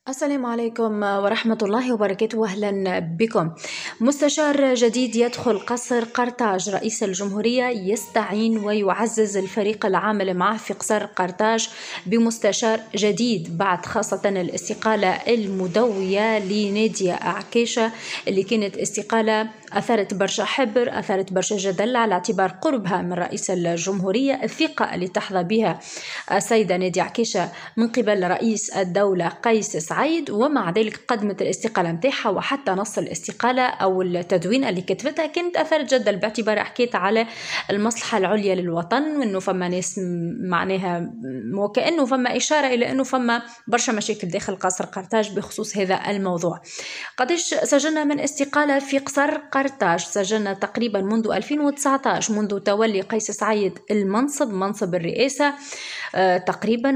السلام عليكم ورحمة الله وبركاته. أهلا بكم. مستشار جديد يدخل قصر قرطاج. رئيس الجمهورية يستعين ويعزز الفريق العامل معه في قصر قرطاج بمستشار جديد بعد خاصة الاستقالة المدوية لنادية عكاشة اللي كانت استقالة أثارت برشا حبر، أثارت برشا جدل على اعتبار قربها من رئيس الجمهورية، الثقة اللي تحظى بها السيدة نادية عكاشة من قبل رئيس الدولة قيس سعيد، ومع ذلك قدمت الاستقالة متاعها، وحتى نص الاستقالة أو التدوين اللي كتبتها كانت أثارت جدل باعتبار حكيت على المصلحة العليا للوطن، وأنه فما ناس معناها وكأنه فما إشارة إلى أنه فما برشا مشاكل داخل قصر قرطاج بخصوص هذا الموضوع. قديش سجلنا من استقالة في قصر قرطاج؟ سجلنا تقريبا منذ 2019، منذ تولي قيس سعيد منصب الرئاسة، تقريبا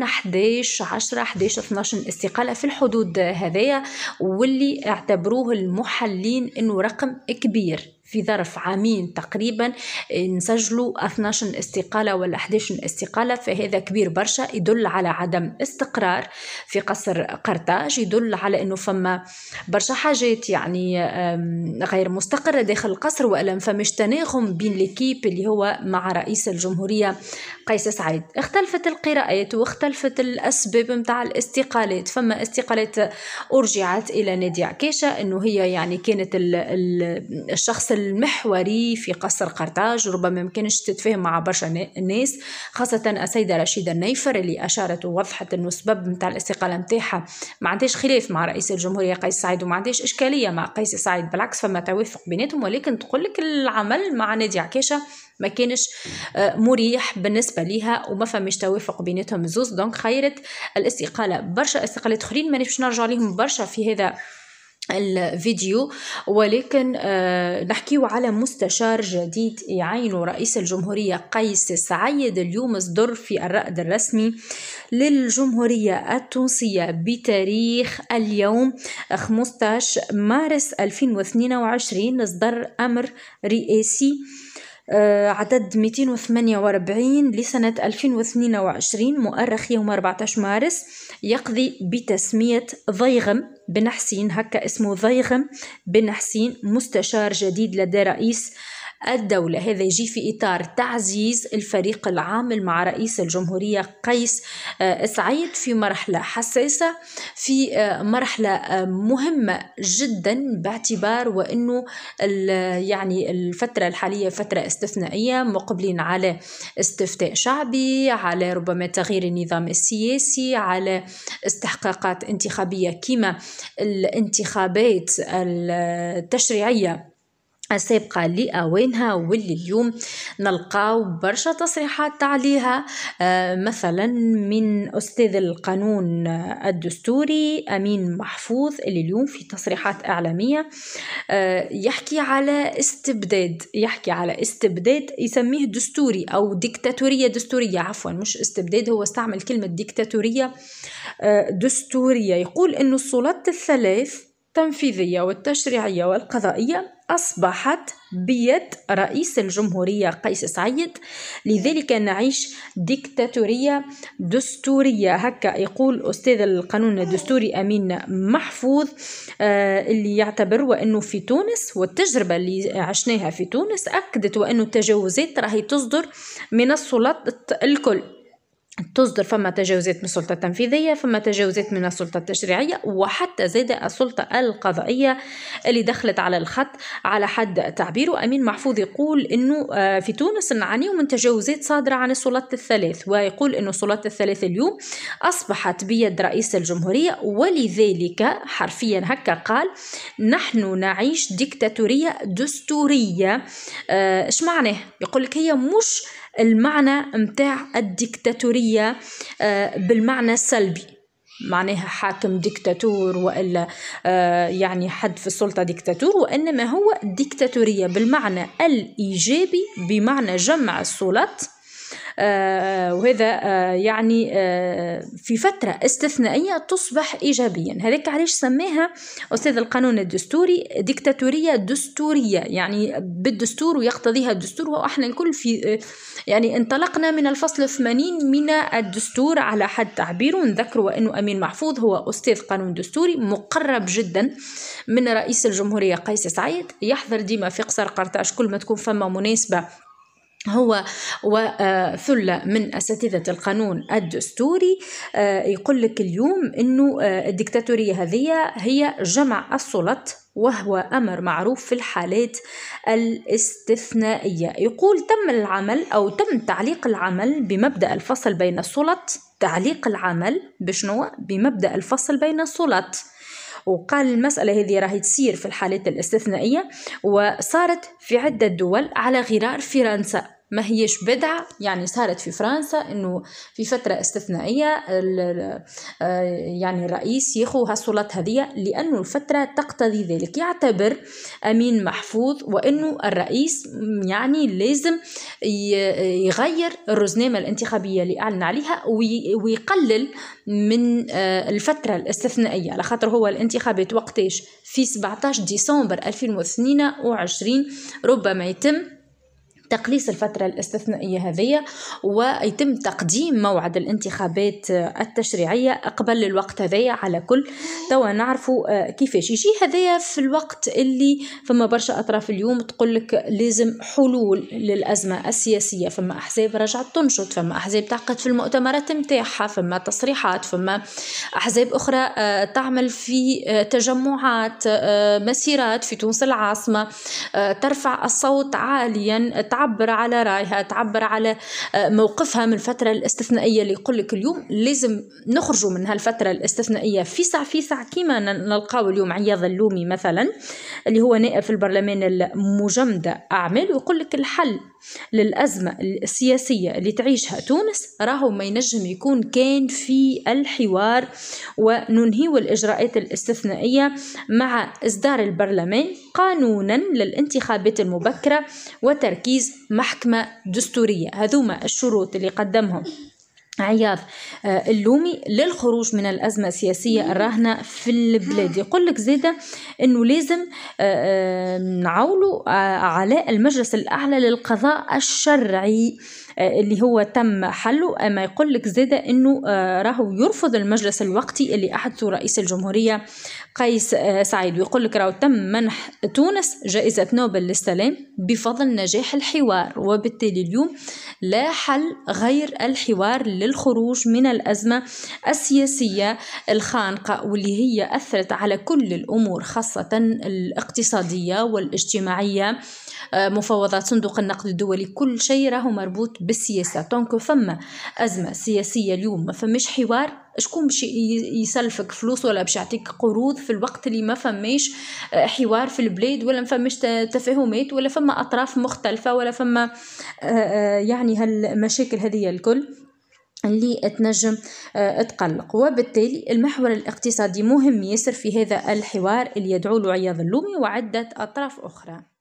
11-12 استقالة في الحدود هذية، واللي اعتبروه المحلين انه رقم كبير. في ظرف عامين تقريبا نسجلوا 12 استقالة ولا 11 استقالة، فهذا كبير برشا، يدل على عدم استقرار في قصر قرطاج، يدل على انه فما برشا حاجات يعني غير مستقرة داخل القصر، وإلا فمش تناغم بين ليكيب اللي هو مع رئيس الجمهورية قيس سعيد. اختلفت القراءات واختلفت الأسباب متاع الاستقالات. فما استقالات أرجعت إلى نادية عكاشة إنه هي يعني كانت الشخص المحوري في قصر قرطاج، ربما ما كانش تتفاهم مع برشا الناس، خاصة السيدة رشيدة النيفر اللي أشارت ووضحت إنه السبب متاع الاستقالة متاعها ما عندهاش خلاف مع رئيس الجمهورية قيس سعيد وما عندهاش إشكالية مع قيس سعيد، بالعكس فما توافق بيناتهم، ولكن تقول لك العمل مع نادية عكاشة ما كانش مريح بالنسبة ليها وما فماش توافق بيناتهم زوز، دونك خيرت الاستقالة. برشا استقالات اخرين ما نمش نرجع لهم برشا في هذا الفيديو، ولكن نحكيو على مستشار جديد يعينه رئيس الجمهورية قيس سعيد. اليوم صدر في الرائد الرسمي للجمهورية التونسية بتاريخ اليوم 15 مارس 2022 اصدر أمر رئاسي عدد 248 لسنة 2022 مؤرخ يوم 14 مارس، يقضي بتسمية ضيغم بن حسين، هكا اسمه ضيغم بن حسين، مستشار جديد لدى رئيس الدولة. هذا يجي في إطار تعزيز الفريق العامل مع رئيس الجمهورية قيس سعيد في مرحلة حساسة، في مرحلة مهمة جدا، باعتبار وأنه يعني الفترة الحالية فترة استثنائية، مقبلين على استفتاء شعبي، على ربما تغيير النظام السياسي، على استحقاقات انتخابية كما الانتخابات التشريعية السابقة لأوانها، واللي اليوم نلقاو برشا تصريحات عليها، مثلا من أستاذ القانون الدستوري أمين محفوظ، اللي اليوم في تصريحات إعلامية يحكي على استبداد يسميه دستوري أو ديكتاتورية دستورية، عفوا مش استبداد، هو استعمل كلمة ديكتاتورية دستورية. يقول إنه السلطات الثلاث التنفيذية والتشريعية والقضائية أصبحت بيد رئيس الجمهورية قيس سعيد، لذلك نعيش ديكتاتورية دستورية، هكا يقول أستاذ القانون الدستوري أمين محفوظ، اللي يعتبر وأنه في تونس والتجربة اللي عشناها في تونس أكدت وأنه التجاوزات راهي تصدر من السلطات الكل، تصدر فما تجاوزات من السلطة التنفيذية، فما تجاوزات من السلطة التشريعية، وحتى زاد السلطة القضائية اللي دخلت على الخط على حد تعبيره. أمين محفوظ يقول إنه في تونس نعاني من تجاوزات صادرة عن السلطات الثلاث، ويقول إنه السلطات الثلاث اليوم أصبحت بيد رئيس الجمهورية، ولذلك حرفيا هكا قال نحن نعيش ديكتاتورية دستورية. إيش معناه؟ يقول لك هي مش المعنى متاع الديكتاتورية بالمعنى السلبي، معناها حاكم ديكتاتور وإلا يعني حد في السلطة ديكتاتور، وإنما هو ديكتاتورية بالمعنى الإيجابي، بمعنى جمع السلطات وهذا يعني في فترة استثنائية تصبح إيجابيا. هذاك علاش سماها أستاذ القانون الدستوري ديكتاتورية دستورية، يعني بالدستور ويقتضيها الدستور. وإحنا الكل في يعني انطلقنا من الفصل 80 من الدستور على حد تعبيره. نذكروا أنه أمين محفوظ هو أستاذ قانون دستوري مقرب جدا من رئيس الجمهورية قيس سعيد، يحضر ديما في قصر قرطاج كل ما تكون فما مناسبة، هو وثلة من أساتذة القانون الدستوري. يقول لك اليوم أنه الديكتاتورية هذه هي جمع السلط، وهو أمر معروف في الحالات الاستثنائية. يقول تم العمل أو تم تعليق العمل بمبدأ الفصل بين السلط. تعليق العمل بشنو؟ بمبدأ الفصل بين السلط. وقال المسألة هذه راهي تصير في الحالات الاستثنائية، وصارت في عدة دول على غرار فرنسا، ما هيش بدعة. يعني صارت في فرنسا انه في فترة استثنائية يعني الرئيس ياخذ هالسلطات هذه لانه الفترة تقتضي ذلك. يعتبر امين محفوظ وانه الرئيس يعني لازم يغير الرزنامة الانتخابية اللي اعلن عليها ويقلل من الفترة الاستثنائية، على خاطر هو الانتخابات وقتاش في 17 ديسمبر 2022 ربما يتم تقليص الفترة الاستثنائية هذه ويتم تقديم موعد الانتخابات التشريعية قبل الوقت هذا. على كل توا نعرفوا كيفاش يجي هذا في الوقت اللي فما برشا أطراف اليوم تقول لك لازم حلول للأزمة السياسية. فما أحزاب رجعت تنشط، فما أحزاب تعقد في المؤتمرات متاعها، فما تصريحات، فما أحزاب أخرى تعمل في تجمعات مسيرات في تونس العاصمة، ترفع الصوت عاليا، تعبر على رأيها، تعبر على موقفها من الفترة الاستثنائية اللي يقول لك اليوم لازم نخرجوا من هالفترة الاستثنائية في ساعة كيما نلقاو اليوم عياض اللومي مثلا اللي هو نائب في البرلمان المجمدة أعمال، ويقول لك الحل للأزمة السياسية اللي تعيشها تونس راهو ما ينجم يكون كان في الحوار وننهي الإجراءات الاستثنائية مع إصدار البرلمان قانونا للانتخابات المبكرة وتركيز محكمة دستورية. هذوما الشروط اللي قدمهم عياض اللومي للخروج من الأزمة السياسية الراهنة في البلاد. يقول لك زيادة أنه لازم نعولوا على المجلس الأعلى للقضاء الشرعي اللي هو تم حله. أما يقول لك زيادة أنه راهو يرفض المجلس الوقتي اللي أحدثه رئيس الجمهورية قيس سعيد، ويقول لك راهو تم منح تونس جائزة نوبل للسلام بفضل نجاح الحوار، وبالتالي اليوم لا حل غير الحوار للخروج من الأزمة السياسية الخانقة واللي هي أثرت على كل الأمور خاصة الاقتصادية والاجتماعية. مفاوضات صندوق النقد الدولي كل شيء راهو مربوط بالسياسة. طونك فما أزمة سياسية اليوم ما فماش حوار، شكون باش يسلفك فلوس ولا باش يعطيك قروض في الوقت اللي ما فماش حوار في البلاد ولا ما فماش تفاهمات ولا فما أطراف مختلفة ولا فما يعني هالمشاكل هذه الكل اللي تنجم تقلق. وبالتالي المحور الاقتصادي مهم ياسر في هذا الحوار اللي يدعو له عياض اللومي وعدة أطراف أخرى.